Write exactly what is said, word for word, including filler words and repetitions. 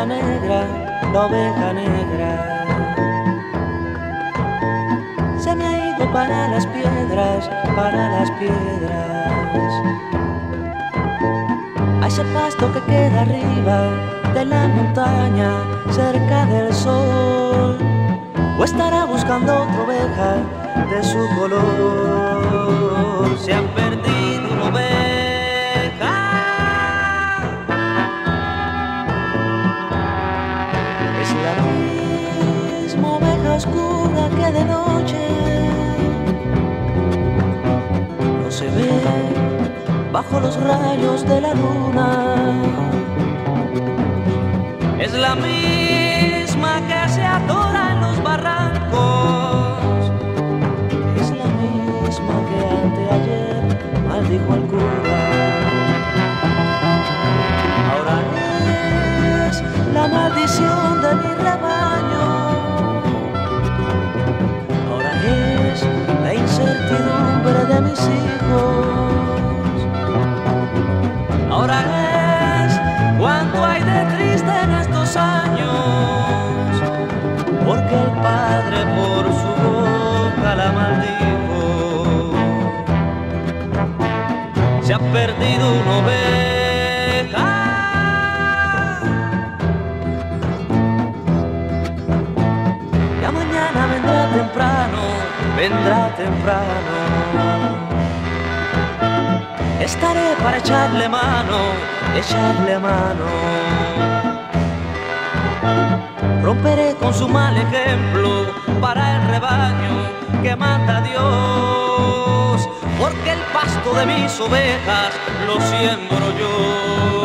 oveja negra, la oveja negra. Se me ha ido para las piedras, para las piedras. A ese pasto que queda arriba de la montaña, cerca del sol. O estará buscando otra oveja de su color. Se ha perdido una oveja. Es la misma oveja oscura que de noche no se ve bajo los rayos de la luna. Es la misma que se atora en los barrancos. Es la misma que anteayer maldijo al cura. Ahora es la maldición de mi rebaño. Ahora es la incertidumbre de mis hijos. Ahora es cuánto hay de triste en estos años, porque el padre por su boca la maldijo. Se ha perdido una oveja. Ya mañana vendrá temprano, vendrá temprano. Estaré para echarle mano, echarle mano. Romperé con su mal ejemplo para el rebaño que manda Dios, porque el pasto de mis ovejas lo siembro yo.